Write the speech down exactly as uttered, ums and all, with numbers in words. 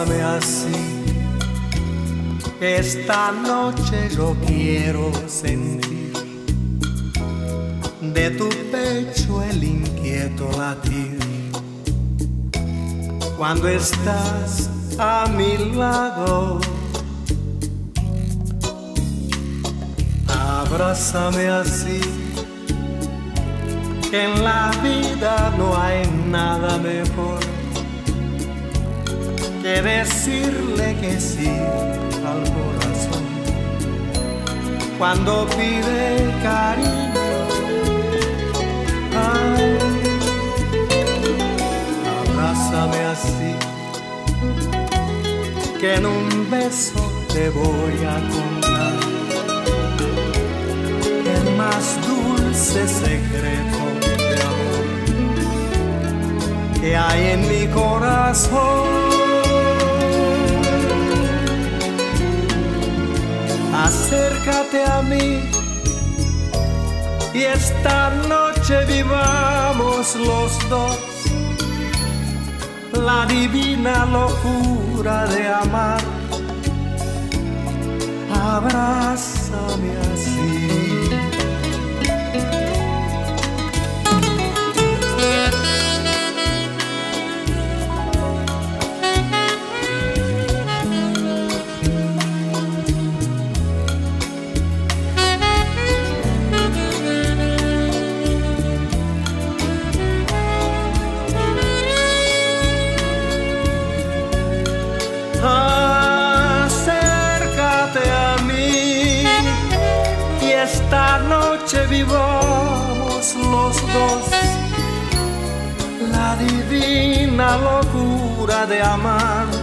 Abrázame así, que esta noche yo quiero sentir de tu pecho el inquieto latir. Cuando estás a mi lado, abrázame así, que en la vida no hay nada mejor que decirle que sí al corazón. Cuando pide cariño, ay, abrázame así, que en un beso te voy a contar el más dulce secreto de amor que hay en mi corazón. Acércate a mí y esta noche vivamos los dos la divina locura de amar. Abrázame así. Acércate a mí y esta noche vivamos los dos la divina locura de amar.